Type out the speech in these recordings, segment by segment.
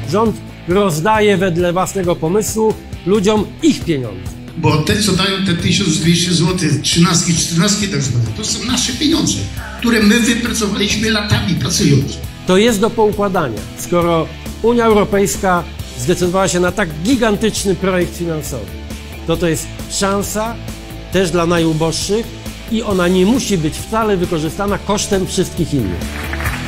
Rząd rozdaje wedle własnego pomysłu ludziom ich pieniądze. Bo te, co dają te 1200 zł, 13, 14 tak zwane, to są nasze pieniądze, które my wypracowaliśmy latami pracując. To jest do poukładania, skoro Unia Europejska zdecydowała się na tak gigantyczny projekt finansowy. To jest szansa też dla najuboższych i ona nie musi być wcale wykorzystana kosztem wszystkich innych.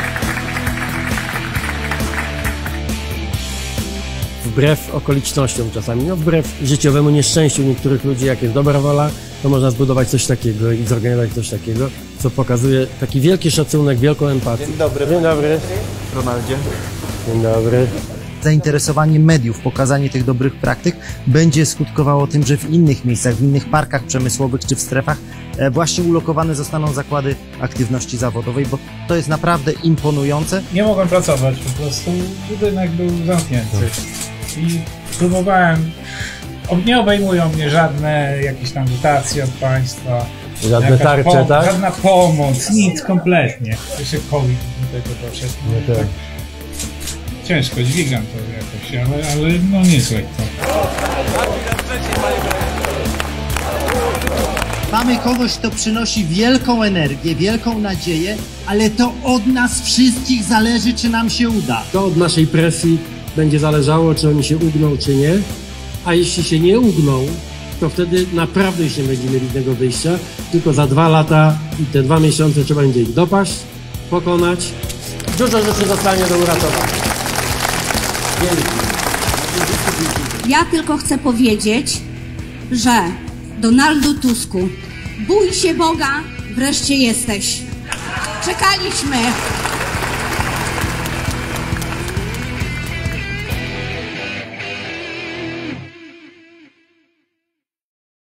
Wbrew okolicznościom czasami, no wbrew życiowemu nieszczęściu niektórych ludzi, jak jest dobra wola, to można zbudować coś takiego i zorganizować coś takiego, co pokazuje taki wielki szacunek, wielką empatię. Dzień dobry. Dzień dobry. Ronaldzie. Dzień dobry. Zainteresowanie mediów, pokazanie tych dobrych praktyk będzie skutkowało tym, że w innych miejscach, w innych parkach przemysłowych czy w strefach właśnie ulokowane zostaną zakłady aktywności zawodowej, bo to jest naprawdę imponujące. Nie mogłem pracować, po prostu budynek był zamknięty i próbowałem, nie obejmują mnie żadne jakieś tam dotacje od państwa. Żadne tarcze, tak? Żadna pomoc, nic kompletnie. Jeszcze COVID do tego doszedł. No tak. Ciężko, dźwigam to jakoś, ale no nie jest lekko. Mamy kogoś, kto przynosi wielką energię, wielką nadzieję, ale to od nas wszystkich zależy, czy nam się uda. To od naszej presji będzie zależało, czy oni się ugną, czy nie. A jeśli się nie ugną, to wtedy naprawdę już nie będziemy mieli innego wyjścia. Tylko za 2 lata i te 2 miesiące trzeba będzie ich dopaść, pokonać. Dużo rzeczy zostanie do uratowania. Ja tylko chcę powiedzieć, że Donaldu Tusku, bój się Boga, wreszcie jesteś. Czekaliśmy.